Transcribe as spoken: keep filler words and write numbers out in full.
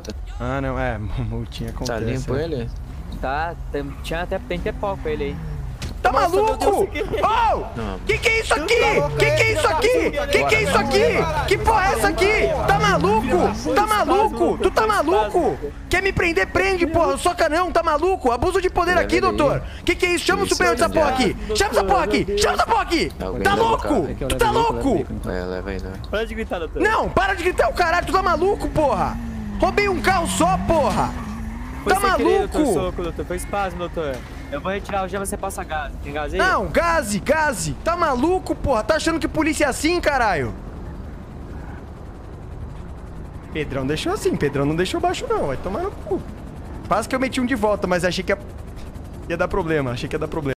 multa. Ah, não, é, multinha acontece. Tá limpo né? ele? Tá, tem, tinha até, tem até pau com ele aí. Tá Nossa, meu maluco? Deus, que- Oh! Não. Que que é isso aqui? Que que é isso aqui? Que que é isso aqui? Que porra é essa aqui? Tá maluco? Tá maluco? Tu tá maluco? Quer me prender? Prende, porra. Soca não, tá maluco? Abuso de poder aqui, doutor. Que que é isso? Chama o superior dessa porra aqui. Chama essa porra aqui. Chama essa porra aqui. Tá louco? Tu tá louco? É, leva aí, leva. Para de gritar, doutor. Não, para de gritar o caralho. Tu tá maluco, porra? Roubei um carro só, porra. Foi Tá sem querer, doutor, maluco? soco, doutor. Foi espasmo, doutor. Eu vou retirar o gema, você passa gás. Tem gás aí? Não, gaze, gaze. Tá maluco, porra? Tá achando que polícia é assim, caralho? Pedrão deixou assim. Pedrão não deixou baixo, não. Vai tomar no cu. Quase que eu meti um de volta, mas achei que ia, ia dar problema. Achei que ia dar problema.